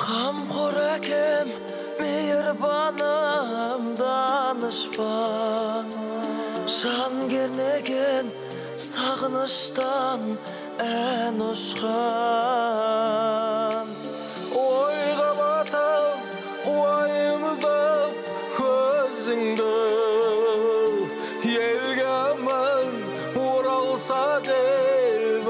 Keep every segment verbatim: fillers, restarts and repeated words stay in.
Qamqor akem, mehribanim danışpan, şan gernegen sağınıştan en uçkan. Oyga batam, oyimdap gözüngde, yelgaman uralsa del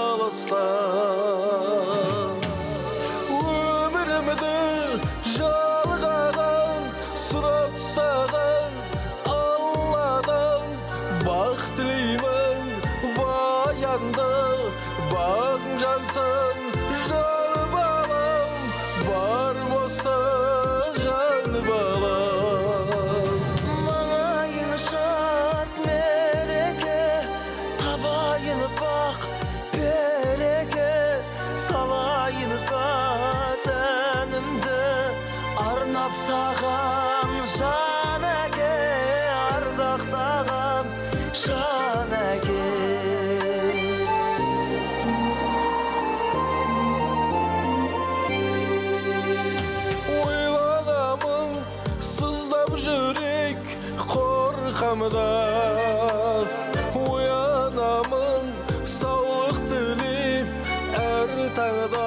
balastan. Ömrümde жалғаған, сұрап саған Алладан бақ тілеймін, баянды бағың жансың, жан балам, бар болса жан балам. Маңайын шат мереке, табайын бақ береке, салайын саз әнімді арнап саған жан әке, ардақтаған жан әке. Ойланамын, сыздап жүрек қорқамдап, оянамын, саулық тілеп әр таңда.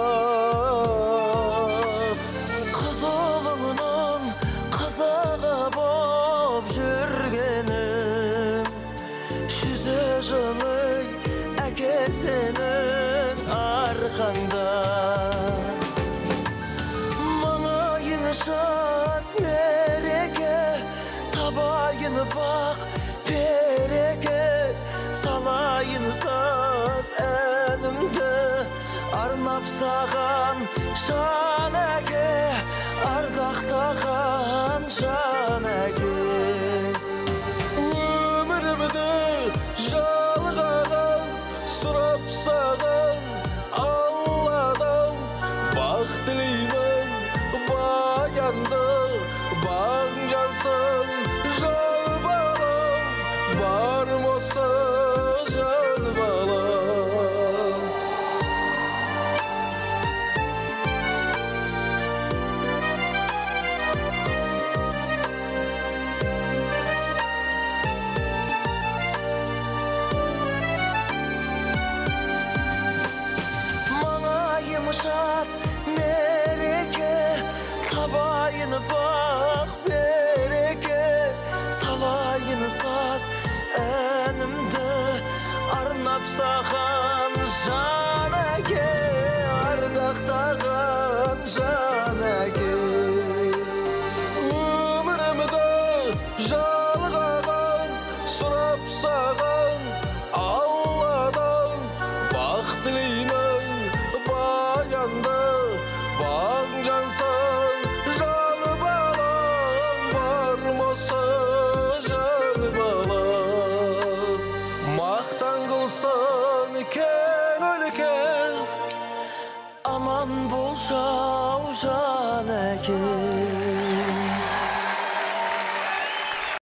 Қыз ұлыңның қызығы боп жүргенім, жүзі жылы әкесінің арқаңда. Маңайың шат мереке, табайын бақ береке, салайын саз әнімді арнап саған жан әке, ардақтаған жан әке. Өмірімді жалғаған, сұрап саған Алладан бақ тілеймін, баянды бағың жансың, жан балам, бар болса жан балам. Шат мереке, табайын бақ береке, салайын саз әнімді арнап саған жан әке, ардақтаған жан әке. Өмірімді жалғаған, сұрап саған Алладан бақ тілеймін, баянды бағың жансың, жан балам, бар болса жан балам. Мақтан қылсын кен өлке, аман болшау жан